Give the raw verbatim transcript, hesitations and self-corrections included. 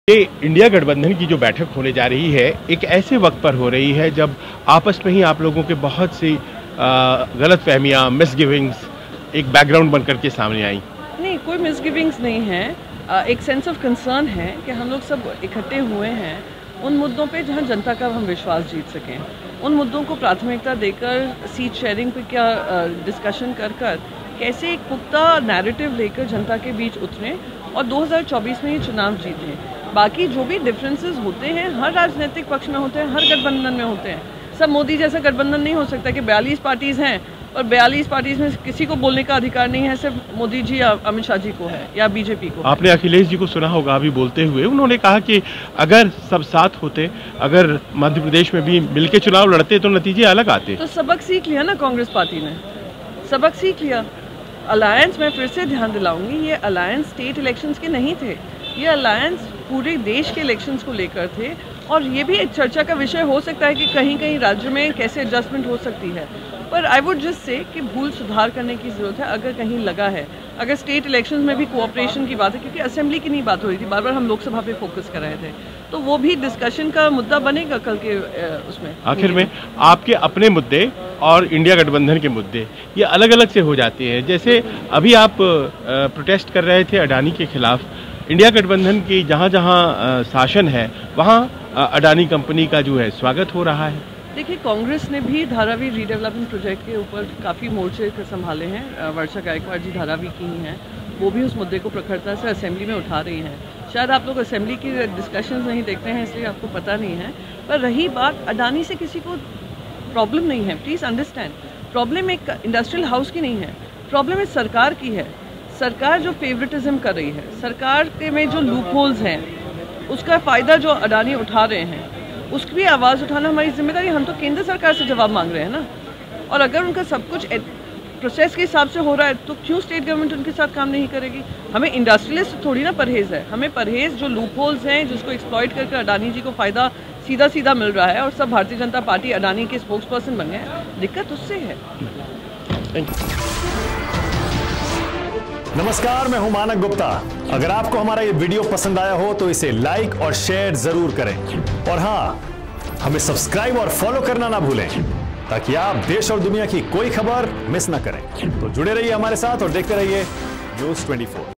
ये इंडिया गठबंधन की जो बैठक होने जा रही है एक ऐसे वक्त पर हो रही है जब आपस में ही आप लोगों के बहुत सी गलतफहमियां, मिसगिविंग्स एक बैकग्राउंड बनकर के सामने आई। नहीं, कोई मिसगिविंग्स नहीं है। आ, एक सेंस ऑफ कंसर्न है कि हम लोग सब इकट्ठे हुए हैं उन मुद्दों पे जहां जनता का हम विश्वास जीत सकें, उन मुद्दों को प्राथमिकता देकर सीट शेयरिंग पे क्या डिस्कशन कर कर कैसे एक पुख्ता नैरेटिव लेकर जनता के बीच उतरें और दो हज़ार चौबीस में ये चुनाव जीतें। बाकी जो भी डिफरेंसेस होते हैं हर राजनीतिक पक्ष में होते हैं, हर गठबंधन में होते हैं। सब मोदी जैसा गठबंधन नहीं हो सकता कि बयालीस पार्टीज हैं और बयालीस पार्टीज में किसी को बोलने का अधिकार नहीं है, सिर्फ मोदी जी या अमित शाह जी को है या बीजेपी को। आपने अखिलेश जी को सुना होगा अभी बोलते हुए, उन्होंने कहा कि अगर सब साथ होते, अगर मध्य प्रदेश में भी मिलकर चुनाव लड़ते तो नतीजे अलग आते। तो सबक सीख लिया ना कांग्रेस पार्टी ने, सबक सीख लिया। अलायंस, मैं फिर से ध्यान दिलाऊंगी, ये अलायंस स्टेट इलेक्शंस के नहीं थे, ये अलायंस पूरे देश के इलेक्शंस को लेकर थे। और ये भी एक चर्चा का विषय हो सकता है कि कहीं कहीं राज्य में कैसे एडजस्टमेंट हो सकती है, पर आई वुड जस्ट से कि भूल सुधार करने की ज़रूरत है। अगर कहीं लगा है, अगर स्टेट इलेक्शंस में भी कोऑपरेशन की बात है, क्योंकि असेंबली की नहीं बात हो रही थी, बार बार हम लोकसभा पे फोकस कर रहे थे, तो वो भी डिस्कशन का मुद्दा बनेगा कल के उसमें। आखिर में आपके अपने मुद्दे और इंडिया गठबंधन के मुद्दे ये अलग अलग से हो जाते हैं। जैसे अभी आप प्रोटेस्ट कर रहे थे अडानी के खिलाफ, इंडिया गठबंधन की जहाँ जहाँ शासन है वहाँ अडानी कंपनी का जो है स्वागत हो रहा है। देखिए, कांग्रेस ने भी धारावी रीडेवलपमेंट प्रोजेक्ट के ऊपर काफ़ी मोर्चे संभाले हैं। वर्षा गायकवाड़ जी धारावी की ही हैं, वो भी उस मुद्दे को प्रखरता से असेंबली में उठा रही हैं। शायद आप लोग असेंबली की डिस्कशंस नहीं देखते हैं इसलिए आपको पता नहीं है, पर रही बात अडानी से किसी को प्रॉब्लम नहीं है, प्लीज़ अंडरस्टैंड। प्रॉब्लम एक इंडस्ट्रियल हाउस की नहीं है, प्रॉब्लम एक सरकार की है। सरकार जो फेवरेटिज्म कर रही है, सरकार के में जो लूप होल्स हैं, उसका फ़ायदा जो अडानी उठा रहे हैं, उसकी भी आवाज़ उठाना हमारी जिम्मेदारी। हम तो केंद्र सरकार से जवाब मांग रहे हैं ना, और अगर उनका सब कुछ प्रोसेस के हिसाब से हो रहा है तो क्यों स्टेट गवर्नमेंट उनके साथ काम नहीं करेगी। हमें इंडस्ट्रियलिस्ट थोड़ी ना परहेज़ है, हमें परहेज़ जो लूप होल्स हैं जिसको एक्सप्लॉइट करके अडानी जी को फ़ायदा सीधा सीधा मिल रहा है और सब भारतीय जनता पार्टी अडानी के स्पोक्स पर्सन बन गए, दिक्कत उससे है। Thank you. नमस्कार, मैं हूं मानक गुप्ता। अगर आपको हमारा ये वीडियो पसंद आया हो तो इसे लाइक और शेयर जरूर करें, और हां, हमें सब्सक्राइब और फॉलो करना ना भूलें ताकि आप देश और दुनिया की कोई खबर मिस ना करें। तो जुड़े रहिए हमारे साथ और देखते रहिए न्यूज़ चौबीस।